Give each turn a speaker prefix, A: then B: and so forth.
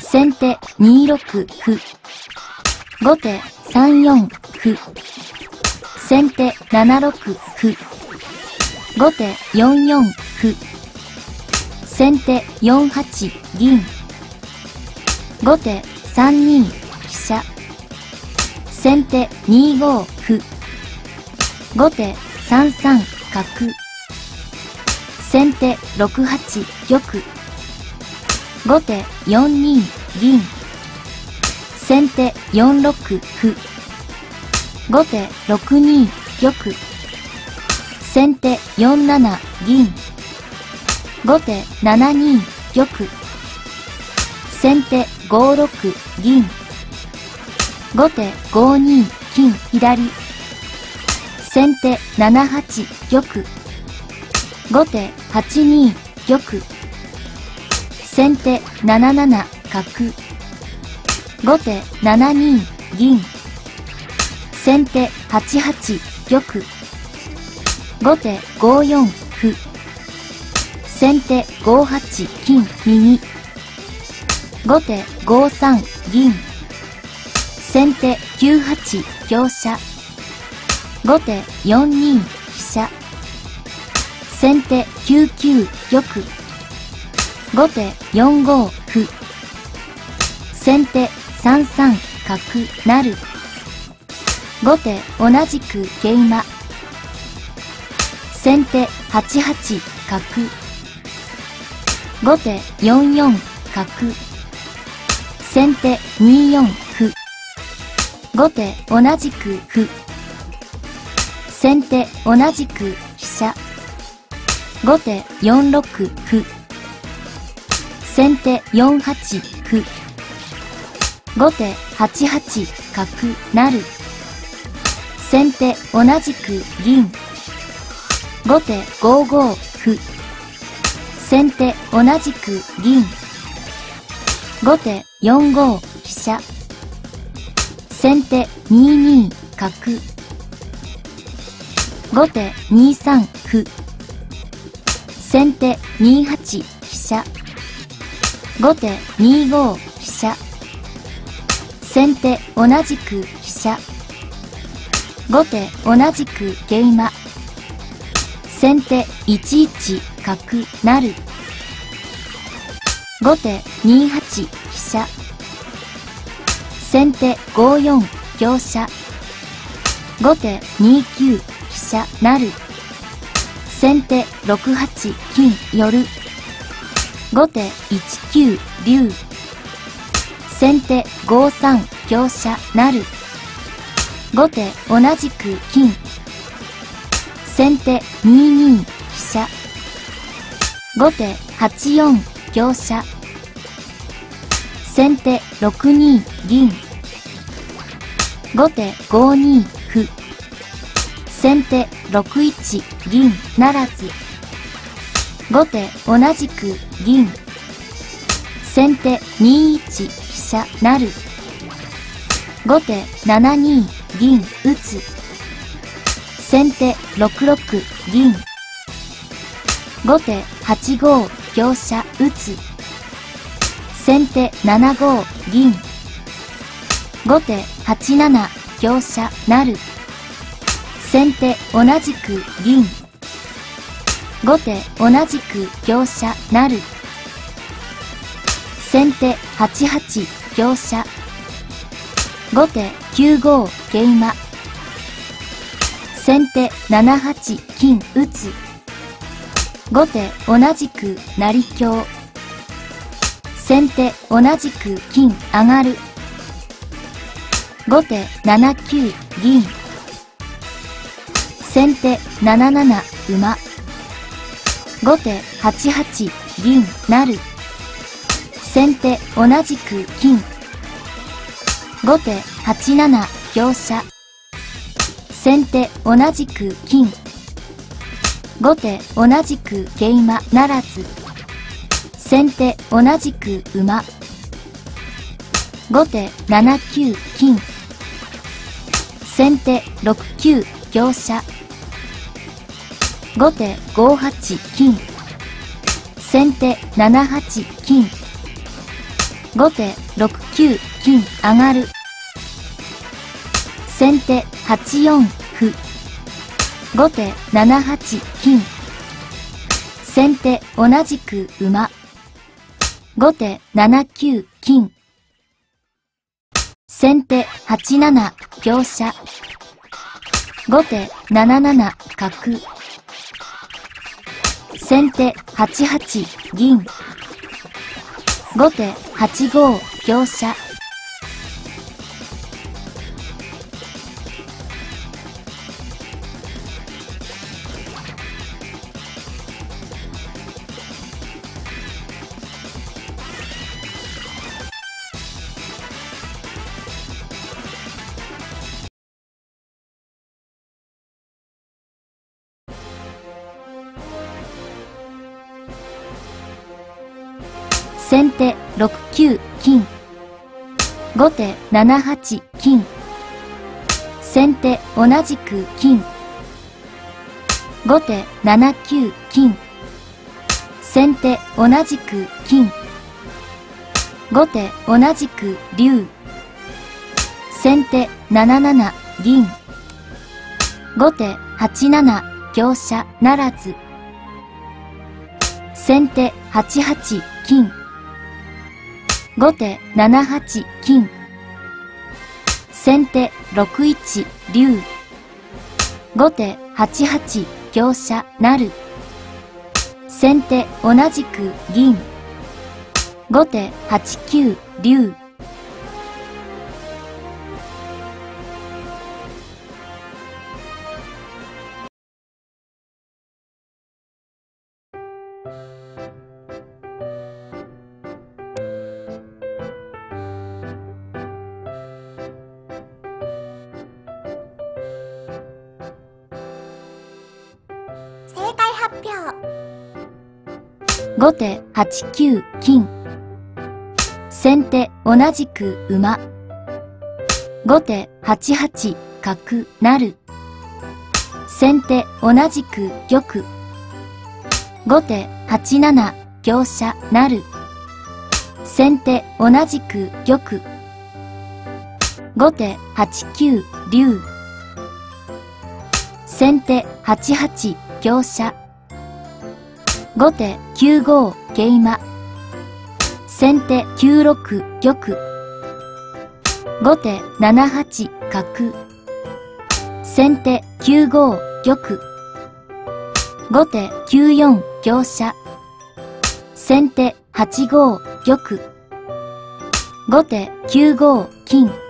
A: 先手2六歩。後手3四歩。先手7六歩。後手4四歩。先手4八銀。後手3二飛車。先手2五歩。後手3三角。先手6八玉。後手4二銀。先手4六歩。後手6二玉。先手4七銀。後手7二玉。先手5六銀。後手5二金左。先手7八玉。後手8二玉。先手7七角。後手7二銀。先手8八玉。後手5四歩。先手5八金右。後手5三銀。先手9八香車。後手4二飛車。先手9九玉。後手4五歩。先手3三角成。後手同じく桂馬。先手8八角。後手4四角。先手2四歩。後手同じく歩。先手同じく飛車。後手4六歩。先手4八歩。後手8八角成。先手同じく銀。後手5五歩。先手同じく銀。後手4五飛車。先手2二角。後手2三歩。先手2八飛車。後手2五飛車。先手同じく飛車。後手同じく桂馬。先手1一角成。後手2八飛車。先手5四香車。後手2九飛車成。先手6八金寄。後手1九竜。先手5三香車成。後手同じく金。先手2二飛車。後手8四香車。先手6二銀。後手5二歩。先手6一銀ならず。後手同じく銀。先手2一飛車成。後手7二銀打つ。先手6六銀。後手8五香車打つ。先手7五銀。後手8七香車成。先手同じく銀。後手同じく香車成。先手8八香車。後手9五桂馬。先手7八金打つ。後手同じく成香。先手同じく金上がる。後手7九銀。先手7七馬。後手8八銀成。先手同じく金。後手8七香車。先手同じく金。後手同じく桂馬ならず。先手同じく馬。後手7九金。先手6九香車。後手5八金。先手7八金。 後手6九金上がる。先手8四歩。後手7八金。先手同じく馬。後手7九金。先手8七香車。後手7七角。先手8八銀。後手8五香車。先手6九金。後手7八金。先手同じく金。後手7九金。先手同じく金。後手同じく竜。先手7七銀。後手8七香車ならず。先手8八金。後手7八金。先手6一竜。後手8八香車なる。先手同じく銀。後手8九竜。
B: 正解発表。
A: 後手8九金。先手同じく馬。後手8八角成。先手同じく玉。後手8七香車成。先手同じく玉。後手8九竜。先手8八香車。後手9五桂馬。先手9六玉。後手7八角。先手9五玉。後手9四香車。先手8五玉。後手9五金。